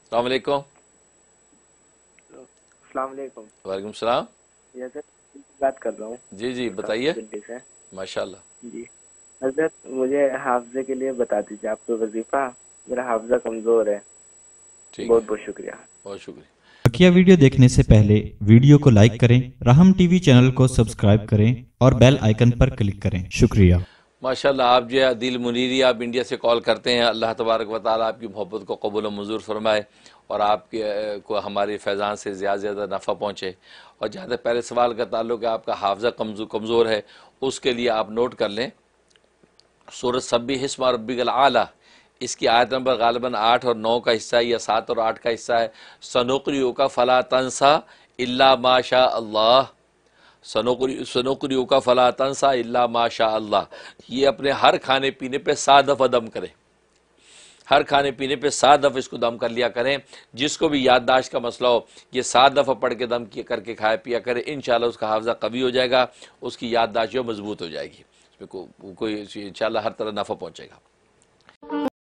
अस्सलाम वालेकुम। अस्सलाम वालेकुम। वालेकुम सलाम। हजरत बात कर रहा हूँ जी जी उत्तर बताइए। दिल्ली से। माशाल्लाह। जी हजरत, मुझे हाफजे के लिए बता दीजिए आप कोई वजीफा। मेरा हाफजा कमज़ोर है। ठीक है। बहुत बहुत शुक्रिया। बहुत शुक्रिया। बकिया वीडियो देखने से पहले वीडियो को लाइक करें, राहम टीवी चैनल को सब्सक्राइब करें और बेल आइकन पर क्लिक करें। शुक्रिया। माशाल्लाह, आप जो है दिल मुनीरी, आप इंडिया से कॉल करते हैं। अल्लाह तबारक व तआला आपकी मोहब्बत को कबूल व मंजूर फरमाए और आपके को हमारे फैज़ान से ज़्यादा से ज़्यादा नफ़ा पहुँचे। और जहाँ तक पहले सवाल का ताल्लुक है, आपका हाफजा कमज़ोर है, उसके लिए आप नोट कर लें सूरत सब्बिह इस्मा रब्बिकल आला, इसकी आयत नंबर गालिबन 8 और 9 का हिस्सा है या 7 और 8 का हिस्सा है। सनुक़रिउ का फ़ला तंसा इल्ला माशा अल्लाह, सनुक़रिउ का फ़ला तंसा इल्ला माशा अल्लाह। ये अपने हर खाने पीने पे 7 दफ़ा दम करें, हर खाने पीने पे 7 दफ़ा इसको दम कर लिया करें। जिसको भी याददाश्त का मसला हो, ये 7 दफ़ा पढ़ के दम किया करके खाया पिया करें। इंशाल्लाह उसका हाफ़ज़ा कवी हो जाएगा, उसकी याददाश्त जो मजबूत हो जाएगी, उसमें कोई इंशाल्लाह हर तरह नफ़ा पहुँचेगा।